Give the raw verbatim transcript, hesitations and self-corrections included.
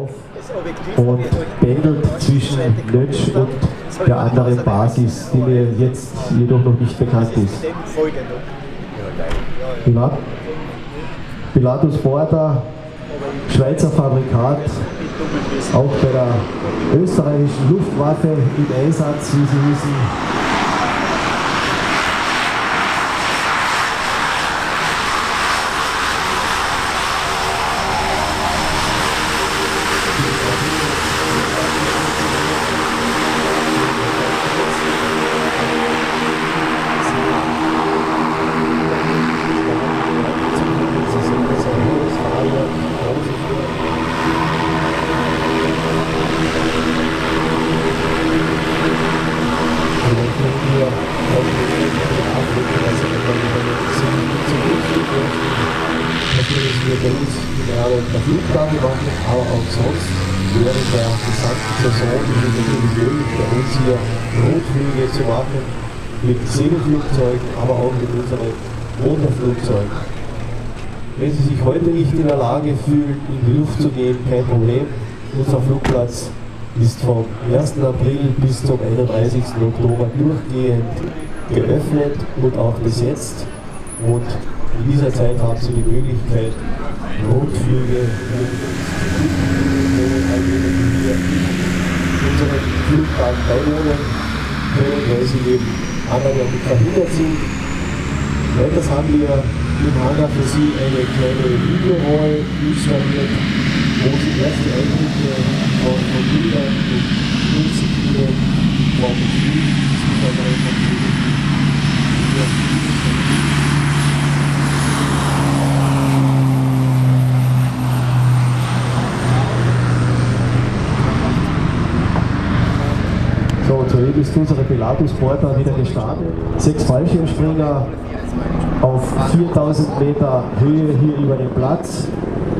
auf und pendelt zwischen Lötsch und der anderen Basis, die mir jetzt jedoch noch nicht bekannt ist. Pilatus Porta, Schweizer Fabrikat, auch bei der österreichischen Luftwaffe im Einsatz, wie Sie wissen. Der Flugplan gemacht, aber auch sonst während der gesamten Saison ist es natürlich möglich, bei uns hier Rotflüge zu machen mit Segelflugzeugen, aber auch mit unseren Motorflugzeugen. Wenn Sie sich heute nicht in der Lage fühlen, in die Luft zu gehen, kein Problem. Unser Flugplatz ist vom ersten April bis zum einunddreißigsten Oktober durchgehend geöffnet und auch besetzt. Und in dieser Zeit haben Sie die Möglichkeit, Rotflüge hier unseren Flugplan beiwohnen können, weil sie eben anderweitig verhindert sind. Weiters haben wir im Hangar für Sie eine kleine Videowall installiert, wo Sie erste Eindrücke von, von Bildern und Inzidenzen vom Flug, insbesondere vom Flug, So, soeben ist unsere Pilatus Porta wieder gestartet. Sechs Fallschirmspringer auf viertausend Meter Höhe hier über dem Platz.